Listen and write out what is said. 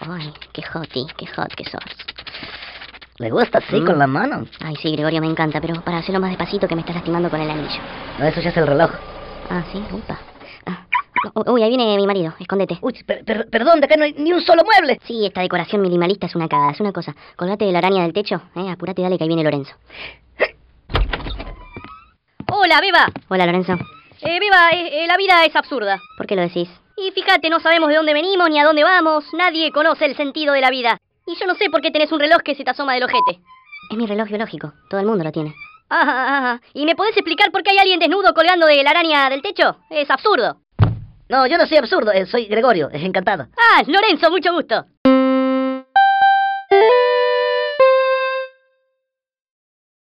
Ay, qué hot que sos. ¿Le gusta así, con la mano? Ay, sí, Gregorio, me encanta, pero para hacerlo más despacito que me estás lastimando con el anillo. No, eso ya es el reloj. Ah, sí, upa. Uy, ahí viene mi marido, escóndete. Uy, perdón, de acá no hay ni un solo mueble. Sí, esta decoración minimalista es una cagada, es una cosa. Colgate de la araña del techo, apurate, dale, que ahí viene Lorenzo. Hola, Beba. Hola, Lorenzo. Beba, la vida es absurda. ¿Por qué lo decís? Y fíjate, no sabemos de dónde venimos ni a dónde vamos. Nadie conoce el sentido de la vida. Y yo no sé por qué tenés un reloj que se te asoma del ojete. Es mi reloj biológico, todo el mundo lo tiene. Ajá. ¿Y me podés explicar por qué hay alguien desnudo colgando de la araña del techo? Es absurdo. No, yo no soy absurdo, soy Gregorio, encantado. Ah, Lorenzo, mucho gusto.